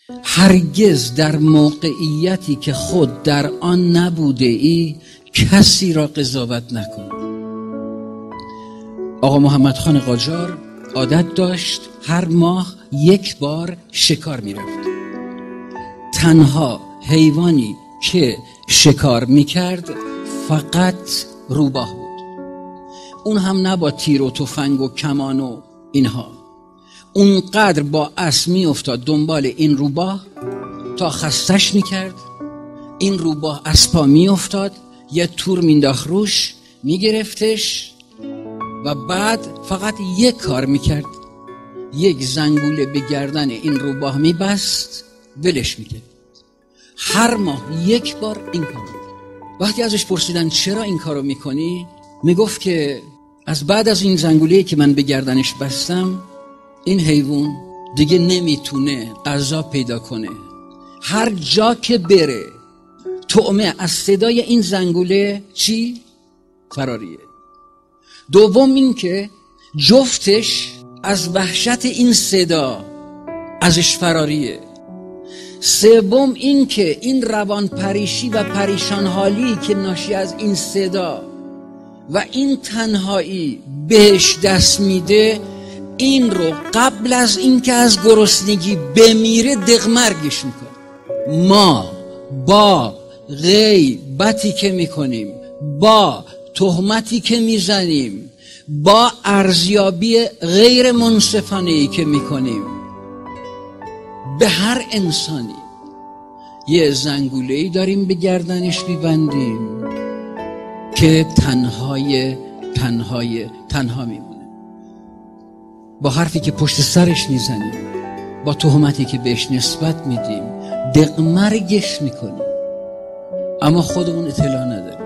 هرگز در موقعیتی که خود در آن نبوده ای کسی را قضاوت نکن. آقا محمد خان قاجار عادت داشت هر ماه 1 بار شکار می رفت. تنها حیوانی که شکار می کرد فقط روباه بود. اون هم نه با تیر و تفنگ و کمان و اینها. اونقدر با اسب می افتاد دنبال این روباه تا خستش می کرد. این روباه اسبا می افتاد، یه تور مینداخت روش، می گرفتش و بعد فقط یک کار می کرد، یک زنگوله به گردن این روباه می بست، ولش می کرد. هر ماه 1 بار این کار می. وقتی ازش پرسیدن چرا این کارو می کنی؟ می گفت که از بعد از این زنگوله‌ای که من به گردنش بستم این حیوان دیگه نمیتونه غذا پیدا کنه. هر جا که بره طعمه از صدای این زنگوله چی؟ فراریه. دوم این که جفتش از وحشت این صدا ازش فراریه. سوم این که این روان پریشی و پریشان حالی که ناشی از این صدا و این تنهایی بهش دست میده، این رو قبل از این که از گرسنگی بمیره دغمرگش میکنه. ما با غیبتی که میکنیم، با تهمتی که میزنیم، با ارزیابی غیر منصفانه‌ای که میکنیم به هر انسانی یه زنگوله‌ای داریم به گردنش میبندیم که تنها میمونه. با حرفی که پشت سرش میزنیم، با تهمتی که بهش نسبت میدیم دغمرگش میکنیم، اما خودمون اطلاع نداریم.